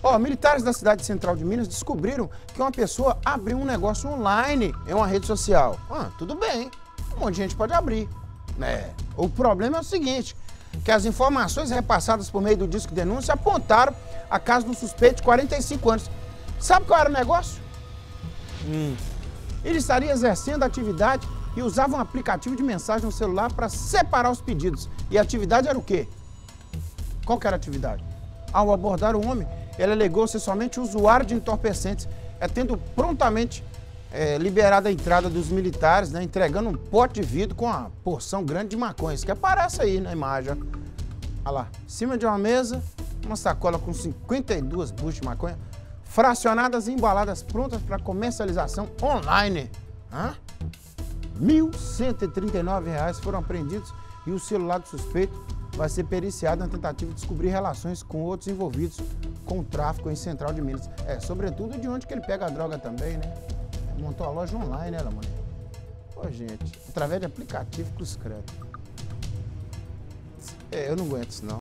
Ó, militares da cidade central de Minas descobriram que uma pessoa abriu um negócio online em uma rede social. Tudo bem, um monte de gente pode abrir, né? O problema é o seguinte, que as informações repassadas por meio do disco de denúncia apontaram a caso do suspeito de 45 anos. Sabe qual era o negócio? Ele estaria exercendo a atividade e usava um aplicativo de mensagem no celular para separar os pedidos. E a atividade era o quê? Qual que era a atividade? Ao abordar o homem, ele alegou ser somente usuário de entorpecentes, tendo prontamente liberado a entrada dos militares, né, entregando um pote de vidro com uma porção grande de maconha. Isso que aparece aí na imagem. Olha lá, em cima de uma mesa, uma sacola com 52 buchas de maconha, fracionadas e embaladas prontas para comercialização online. R$ 1.139 foram apreendidos e o celular do suspeito vai ser periciado na tentativa de descobrir relações com outros envolvidos com o tráfico em Central de Minas. Sobretudo de onde que ele pega a droga também, né? Montou a loja online, né, Lamone? Pô, gente, através de aplicativo cruz credo. Eu não aguento isso, não.